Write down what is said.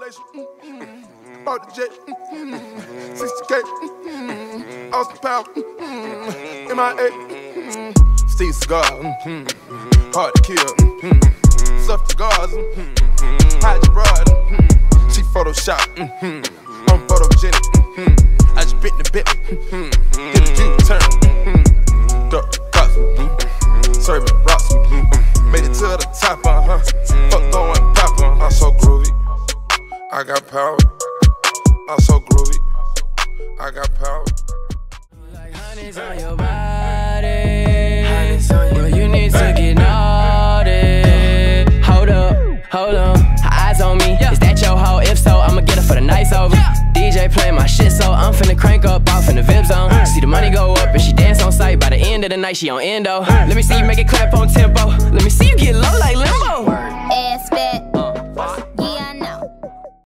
Formation. Bought the jet. 60K. Austin Power. MIA. Steve Cigar. Hard to kill. Stuff cigars. Hide your broad. She Photoshop. I'm photogenic. I just bit the bit. Hit a U-turn. Duck the cops. Serving rocks. Made it to the top, fuck going pop, I'm so groovy. I got power. I'm so groovy. I got power. Like honey's on your body. Well, you need to get naughty. Hold up, hold on. Her eyes on me. Is that your hoe? If so, I'ma get her for the nights over. DJ playing my shit, so I'm finna crank up off in the VIP zone. See the money go up and she dance on sight. By the end of the night, she on endo. Let me see you make it clap on tempo. Let me see you get low like limbo. Ass fat.